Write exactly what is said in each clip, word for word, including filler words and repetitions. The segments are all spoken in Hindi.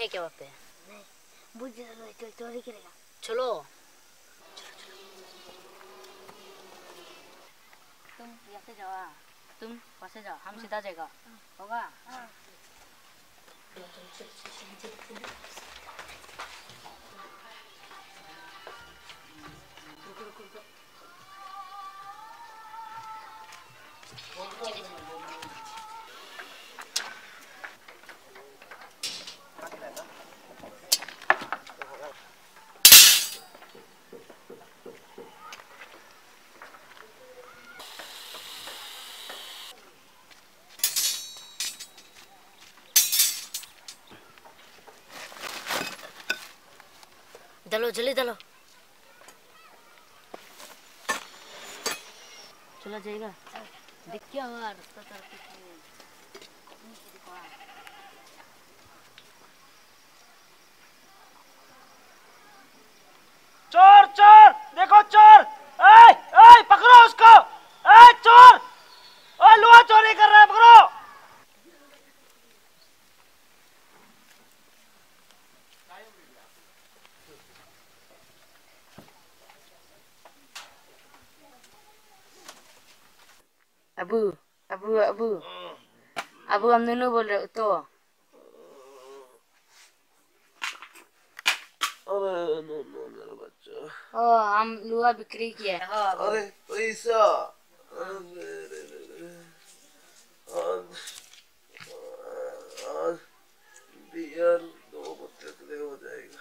है क्या वहाँ पे? नहीं, बुझ चो, चोरी करेगा। चलो तुम यहाँ से जाओ, तुम वहाँ से जाओ, हम सीधा जाएगा, होगा? डालो जल्दी डालो। चला जाएगा। देख क्या हुआ रास्ता तरफ चोर चोर देखो चोर, ए ए पकड़ो उसको, ए चोर, ओ लोहा चोरी कर रहा है, पकड़ो। अबू अबू अबू अबू हम दोनों बोल रहे हो तो। अरे नो नो मेरा बच्चा। ओ हम लोहा बिक्री किया है। हाँ अरे पैसा। अरे आज आज बियर दो बोतल के लिए हो जाएगा।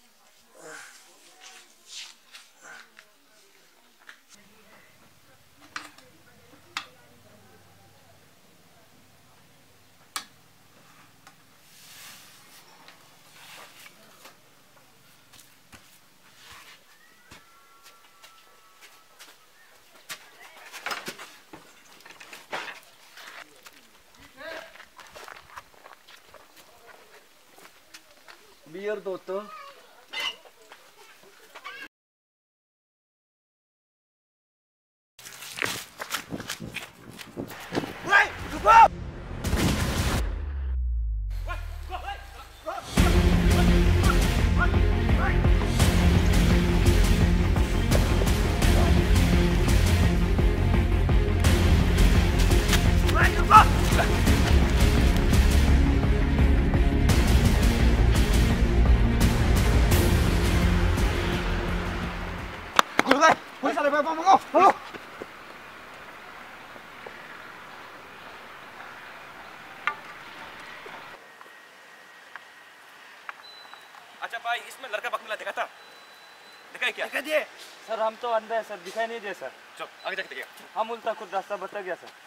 बियर दो तो। पुलिस वाले बाबा मंगो, हेलो। अच्छा भाई, इसमें लड़का बकला देखा था? देखा है क्या? दिखा दिए सर, हम तो अंधे हैं सर, दिखाई नहीं दिए सर। चल आगे जाके देखिए। हम उल्टा खुद रास्ता बता गया सर।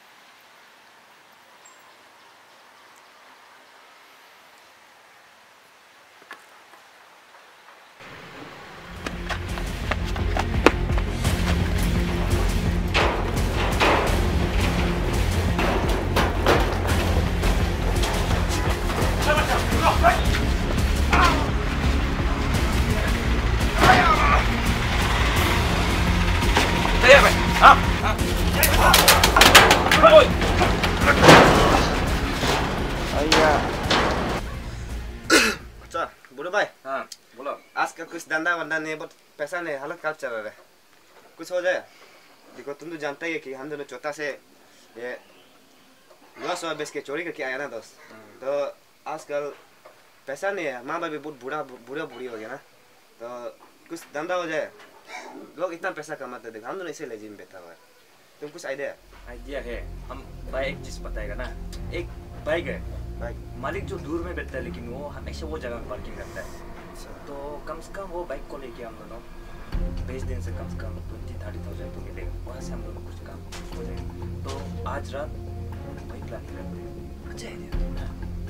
अच्छा बुढ़ो भाई, हाँ बोलो। आजकल कुछ धंधा वंदा नहीं, बहुत पैसा नहीं, हालत खराब चल रहा है, कुछ हो जाए। देखो तुम तो जानते ही है कि हम दोनों चौथा से ये नौ सौ बेच के चोरी करके आया ना दोस्त। तो आजकल पैसा नहीं है, माँ बाप भी बहुत बूढ़ा बूढ़ा बूढ़ी हो गया ना, तो कुछ धंधा हो जाए। लोग इतना पैसा कमाते, देखो हम दोनों इसे लेजिम बैठा हुआ है। तुम कुछ आइडिया? आइडिया है, हम भाई एक चीज बताएगा ना, एक बाइक है, बाइक मालिक जो दूर में बैठता है लेकिन वो हमेशा वो जगह में पार्किंग करता है। तो कम से कम वो बाइक को लेके हम दोनों बेच देने से कम से कम ट्वेंटी थर्टी थाउजेंड तो मिलेगा, वहाँ से हम दोनों कुछ काम हो जाएगा। तो आज रात वही प्लानिंग करते हैं। अच्छा आइडिया,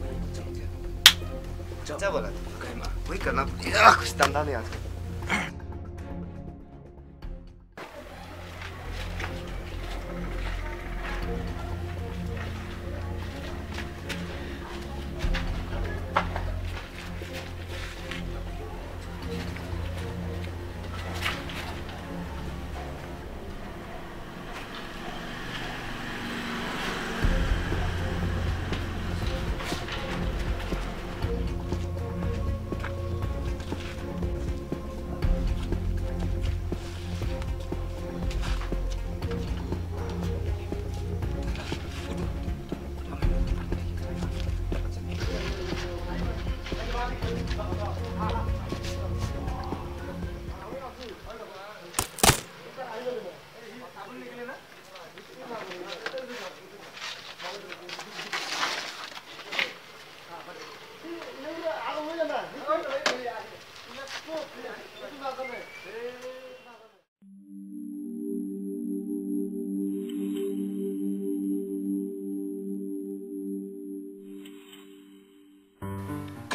चलो अच्छा बोला, कहीं माँ वही करना पड़ेगा, कुछ धंधा नहीं आजकल।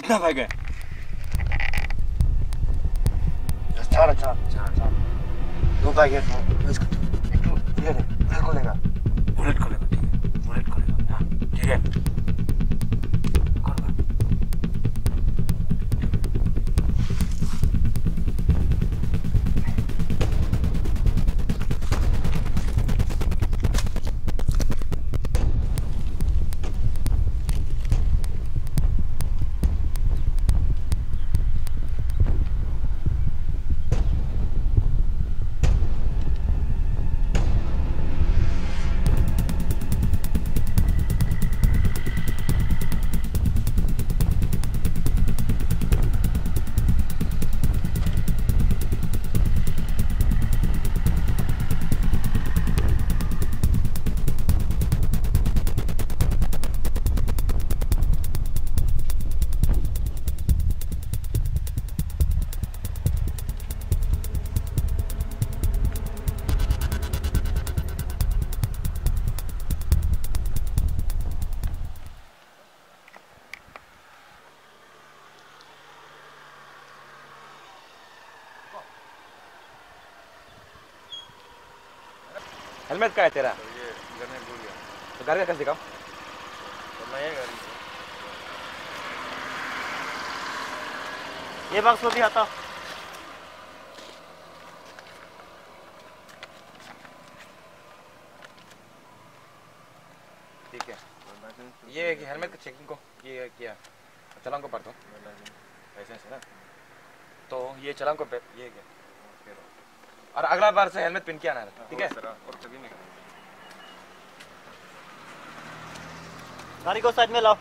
कितना बैग है? चार चार चार दो बैग है तो इसको एक तो ये बुलेट को लेगा बुलेट को लेगा, ठीक है, बुलेट को लेगा, हाँ ठीक है। कर बात। हेलमेट का है तेरा? ये घर में भूल गया तो गाड़ी का कैसे दिखाओ? तो मैं ये गाड़ी ये बॉक्स को भी आता ठीक है। ये हेलमेट का चेकिंग को ये किया, चलान को पढ़ दो, लाइसेंस है ना, तो ये चलान को ये क्या, और अगला बार से हेलमेट पहन के आना है, ठीक है? और कभी नहीं गाड़ी को साइड में लाओ।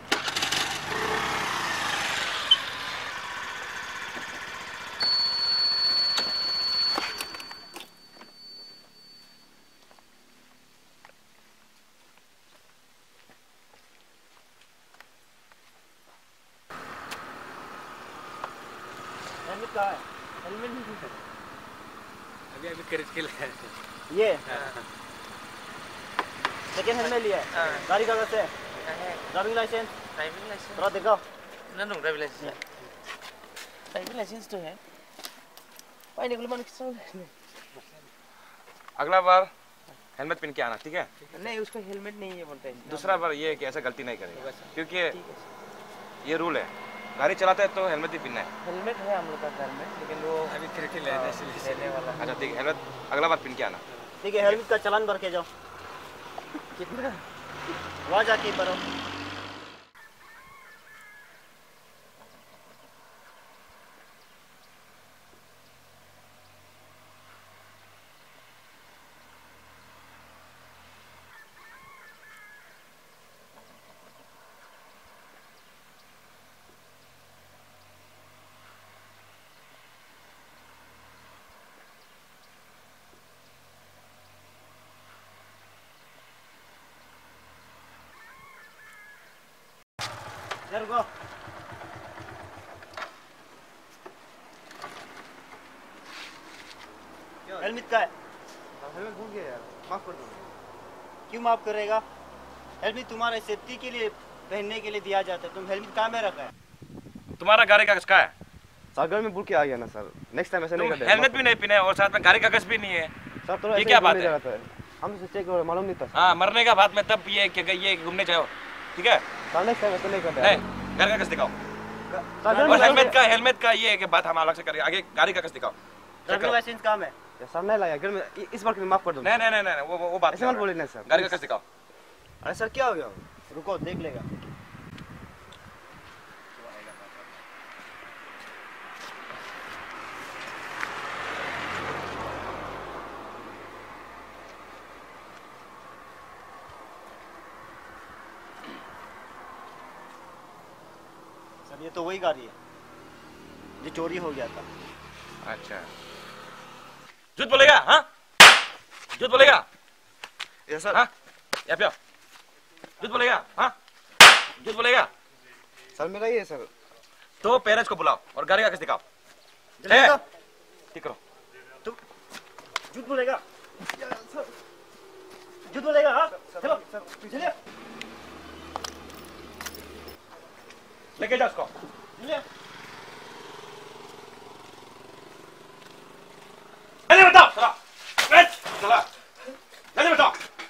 हेलमेट कहाँ है? हेलमेट नहीं है अभी अभी खरीद के लाया ये सेकेंड हेलमेट लिया है। गाड़ी का कैसे है? ड्राइविंग लाइसेंस ड्राइविंग लाइसेंस थोड़ा दिखाओ। ना no driving licence driving licence तो है भाई निकल मन किस अगला बार हेलमेट पहन के आना, ठीक है? नहीं उसका हेलमेट नहीं है बोलता है। दूसरा बार ये है कि ऐसा गलती नहीं करेगा, क्योंकि ये रूल है, गाड़ी चलाते हैं तो हेलमेट ही पहनना है। हेलमेट है हम लोग का घर में, लेकिन वो अभी खरीद लेने लेने वाला अच्छा ठीक है, हेलमेट अगला बार पहन के आना। ठीक है, हेलमेट का चालान भर के जाओ। कितना वहाँ जाके भरो। रुको। हेलमेट का है? हेलमेट भूल गया यार, माफ कर दो। क्यों माफ करेगा? हेलमेट तुम्हारे सेफ्टी के लिए पहनने के लिए दिया जाता है। तुम हेलमेट कहाँ में रखा है? तुम्हारा गाड़ी का कागज कहाँ है? सर घर में भूल के आ गया ना सर, नेक्स्ट टाइम ऐसा नहीं तुम करते। हेलमेट भी नहीं पहने और साथ में गाड़ी का कागज भी नहीं है, सर थोड़ा ये क्या बात है? हम से चेक मालूम नहीं था। हाँ मरने का बात में तब ये कि ये घूमने जाओ, ठीक है? सर नेक्स्ट टाइम ऐसा नहीं करते। नहीं गाड़ी का कागज दिखाओ, सर और हेलमेट का हेलमेट का ये है कि बात हम अलग से करेंगे, आगे गाड़ी का कागज दिखाओ। ड्राइविंग लाइसेंस कहाँ है? सर नहीं लाया घर में, इस बार के लिए माफ कर दो। नहीं नहीं नहीं नहीं वो वो बात ऐसे मत बोलिए ना सर। गाड़ी का कागज दिखाओ। अरे सर क्या हो गया? रुको देख लेगा। सर ये तो वही गाड़ी है जो चोरी हो गया था। अच्छा झूठ बोलेगा? हाँ झूठ बोलेगा? ये सर हाँ या पे झूठ बोलेगा? हाँ झूठ बोलेगा? सर मेरा ही है सर। तो पेरेंट्स को बुलाओ और गाड़ी का कागज दिखाओ। जल्दी करो। ठीक करो। तू झूठ बोलेगा? झूठ बोलेगा? हाँ चलो चलिए। लेके जाओ उसको। ले नहीं बताओ चला बैठ चला नहीं बताओ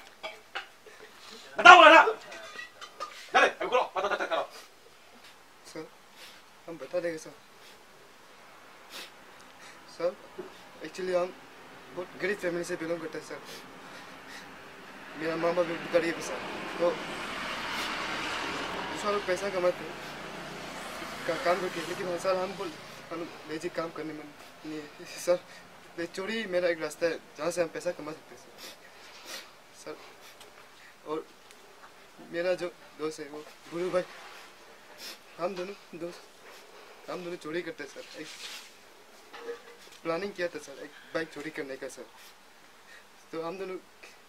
बताओ बोला ना चले अब करो पता तक करो सर हम बता देंगे सर सर एक्चुअली हम बहुत गरीब फैमिली से बिलोंग करते हैं सर मेरा माँ बाप भी गरीब है सर तो दूसरा लोग पैसा कमाते हैं का, काम करके लेकिन हाँ सर हम बोल हम लेजी काम करने में नहीं है सर ले चोरी मेरा एक रास्ता है जहाँ से हम पैसा कमा सकते हैं सर सर और मेरा जो दोस्त है वो गुरु भाई हम दोनों दोस्त हम दोनों चोरी करते हैं सर एक प्लानिंग किया था सर एक बाइक चोरी करने का सर तो हम दोनों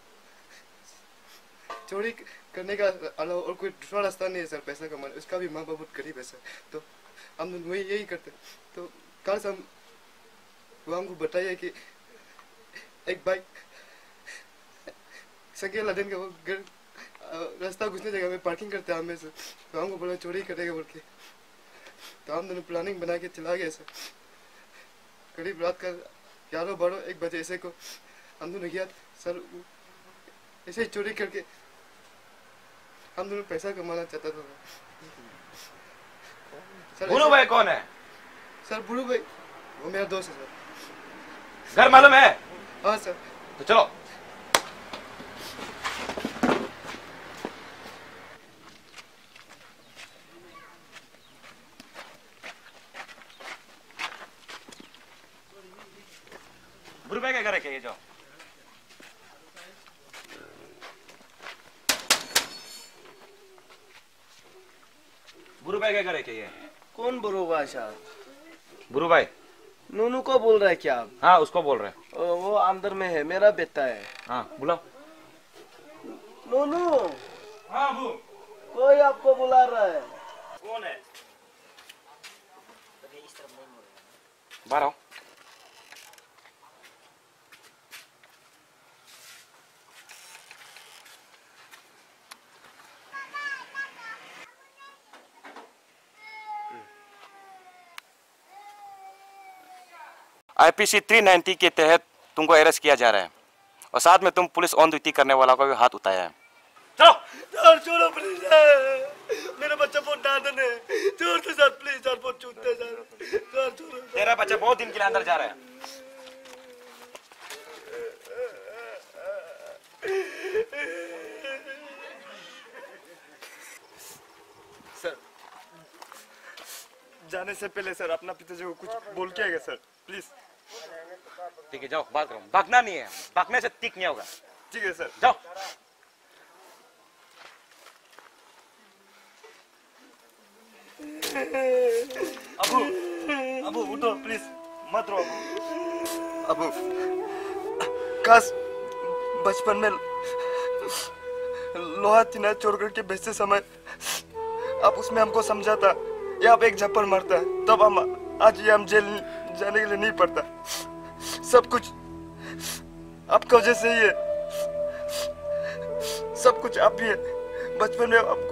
चोरी करने का अलावा और कोई दूसरा रास्ता नहीं है सर पैसा कमाने उसका भी माँ बाप बहुत गरीब है सर तो हम दोनों वही यही करते तो कल से हम वो हमको बताइए कि एक बाइक सकेला दिन का वो घर रास्ता घुसने जगह में पार्किंग करते हैं हमें सर तो हमको बोला चोरी करेगा बोल के तो हम दोनों प्लानिंग बना के चला गए सर करीब रात का ग्यारह बारह एक बजे ऐसे को हम दोनों गया सर ऐसे ही चोरी करके हम दोनों पैसा कमाना चाहता था सर गुरु भाई कौन है सर बुरू भाई वो मेरा दोस्त है सर घर मालूम है हाँ सर तो चलो गुरु भाई क्या घर है क्या ये जाओ गुरु भाई क्या घर है क्या ये कौन बुरू भाई साहब गुरु भाई नूनू को बोल रहे हैं क्या आप हाँ उसको बोल रहे हैं ओ, वो अंदर में है मेरा बेटा है हाँ बुलाओ नूनू हाँ बू कोई आपको बुला रहा है कौन है बाहर आओ आईपीसी तीन सौ नब्बे के तहत तुमको अरेस्ट किया जा रहा है और साथ में तुम पुलिस ऑन ड्यूटी करने वाला को भी हाथ उठाया है। चलो सर छोड़ो प्लीज मेरा बच्चा बहुत नादान है छोड़ दो सर प्लीज सर बहुत चूतते सर सर छोड़ो तेरा बच्चा बहुत दिन के लिए अंदर जा रहा है। सर जाने से पहले सर अपना पिताजी को कुछ बोल के आएगा सर प्लीज ठीक है जाओ बात करो भागना नहीं है भागने से ठीक नहीं होगा। ठीक है सर जाओ अबू अबू उठो प्लीज मत रो अबू काश बचपन में लोहा चीना चोर करके बेचते समय आप उसमें हमको समझाता या आप एक झप्पड़ मारता तब हम आज ये हम जेल जाने के लिए नहीं पड़ता। सब कुछ आपका वजह से ही है सब कुछ आप ही है। बचपन में आपको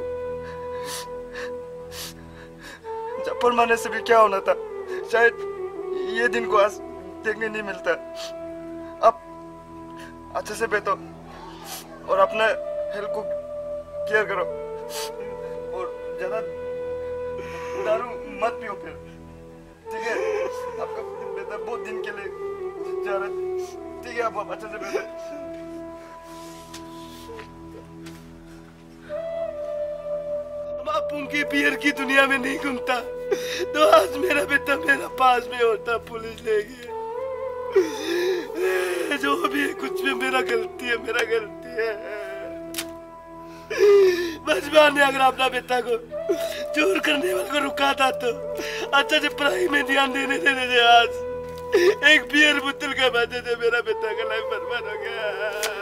झप्पड़ मारने से भी क्या होना था शायद ये दिन को आज देखने नहीं मिलता। आप अच्छे से बैठो और अपने हेल्थ को केयर करो और ज्यादा दारू मत पियो फिर ठीक है। आपका बेटा बहुत दिन के लिए जा रहा है ठीक है आप, आप अच्छे से बैठो। आप उनकी पियर की दुनिया में नहीं घूमता तो आज मेरा बेटा मेरा पास में होता पुलिस ले गया। जो भी है कुछ भी मेरा गलती है मेरा गलती है। बचपन में अगर अपना बेटा को चोर करने वाले को रुका था तो अच्छा से पढ़ाई में ध्यान देने देने आज एक बियर बोतल का वजह से मेरा बेटा का लाइफ बर्बाद हो गया।